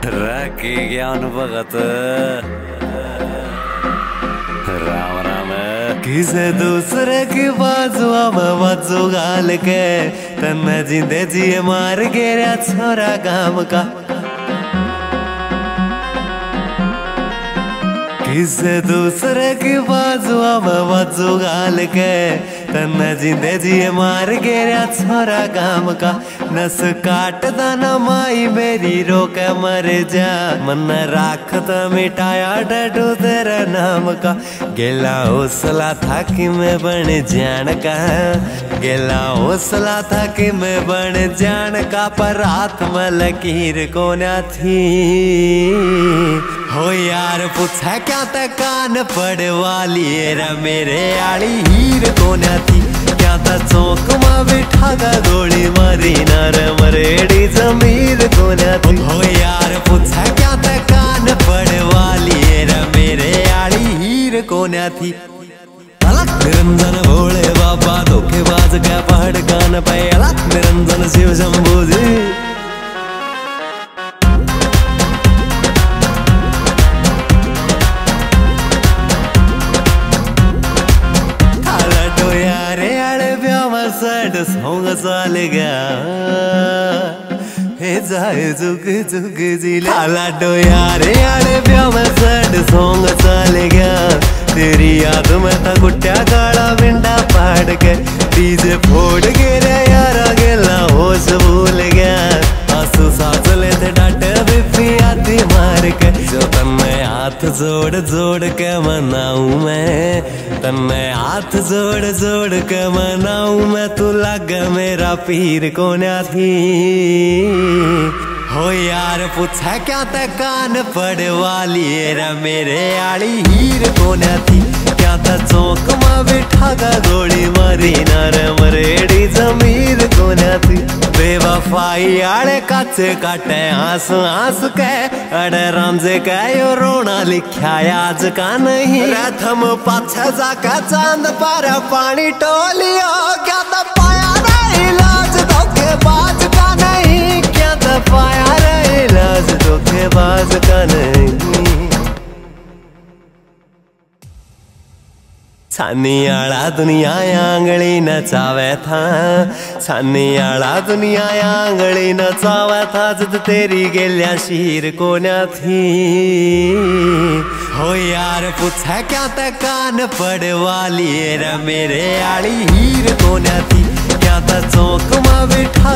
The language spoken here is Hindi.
राखी ज्ञान भगत राम राम। किसे दूसरे की बाजुआ में बाजू गाल के तन्ने जिंदे जिए मार गेरा छोरा काम का। किसे दूसरे की बाजुआ में बाजू गाल के तन्ने जिंदे जिए मार गेरा छोरा काम का। नस काटदा न माई मेरी रोक मर जा मन राखत मिटाया डडू तेरा नाम का। गेला हौसला था कि मैं बन जान का, गेला हौसला था कि मैं बन जान का। पर हाथ में लकीर को न थी हो यार पूछा क्या त कान पड़ वाली रे मेरे आली हीर को न थी। क्या था चौक में बिठा का गोली मारी नार मरेड़ी जमीर को न थी। हो यार पूछा क्या था कान पड़ वाली रे मेरे आली हीर को न थी। निरंजन भोले बाबा धोखेबाज का पहाड़ कान पे निरंजन शिव शंभू जी। सॉन्ग चाल गया हे जाए जुग जुग जिले लाडो यारे यारे ब्याह में सैड सॉन्ग चाल गया। तेरी याद में था गुट्टा काला बिंडा पाड़ के डीजे फोड़ के रे यारा गेला होश भूल गया। आंसू सांस लेते डांटे बिफी आती मार के। जो तन्ने हाथ जोड़ जोड़ के मनाऊं मैं, तन्ने हाथ जोड़ जोड़ के मनाऊं मैं। तू लग मेरा पीर को न थी हो यार पूछा क्या त कान पड़ वाली रे मेरे आली हीर को न थी। क्या था चौक में बिठा का गोली मारी नार मरेड़ी जमीर को न थी। बेवफाई आड़े काचे काटे आंस आंस के अड़े रामजे का यो रोना लिखा आज का नहीं। रथम पाछे जाके चांद पर पानी टोलियो। क्या तो पाया रे इलाज धोखेबाज का नहीं, क्या तो पाया रे इलाज धोखेबाज का नहीं। छानी आला दुनिया आंगली नचावे था, छानी आला दुनिया आंगली नचावे था। जद तेरी गेल्या शीर को न थी हो यार पूछा क्या त कान पड़ वाली रे मेरे आली हीर को न थी। क्या त चौक में बिठा